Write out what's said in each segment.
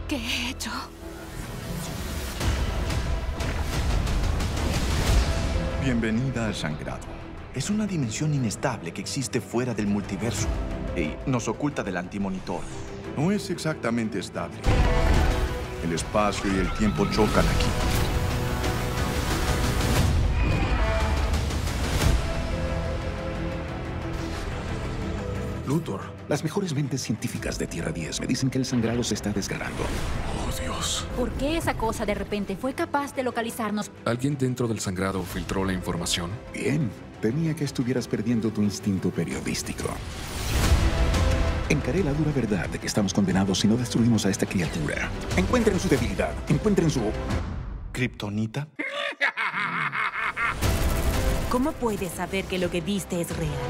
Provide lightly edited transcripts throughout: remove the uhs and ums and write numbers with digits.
¿Qué he hecho? Bienvenida al sangrado. Es una dimensión inestable que existe fuera del multiverso y nos oculta del antimonitor. No es exactamente estable. El espacio y el tiempo chocan aquí. Luthor. Las mejores mentes científicas de Tierra 10 me dicen que el sangrado se está desgarrando. Oh, Dios. ¿Por qué esa cosa de repente fue capaz de localizarnos? ¿Alguien dentro del sangrado filtró la información? Bien, temía que estuvieras perdiendo tu instinto periodístico. Encaré la dura verdad de que estamos condenados si no destruimos a esta criatura. Encuentren su debilidad, encuentren su... ¿Kryptonita? ¿Cómo puedes saber que lo que viste es real?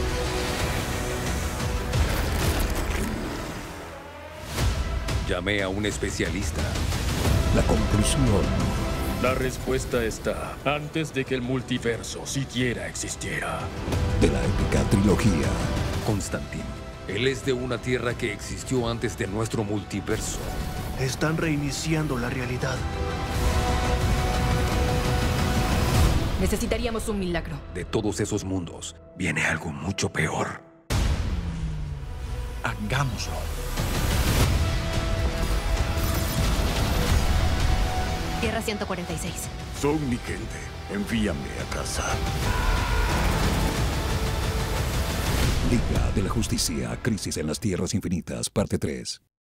Llamé a un especialista. La conclusión. La respuesta está antes de que el multiverso siquiera existiera. De la épica trilogía. Constantine. Él es de una tierra que existió antes de nuestro multiverso. Están reiniciando la realidad. Necesitaríamos un milagro. De todos esos mundos, viene algo mucho peor. Hagámoslo. Tierra 146. Son mi gente. Envíame a casa. Liga de la Justicia, Crisis en las Tierras Infinitas, parte 3.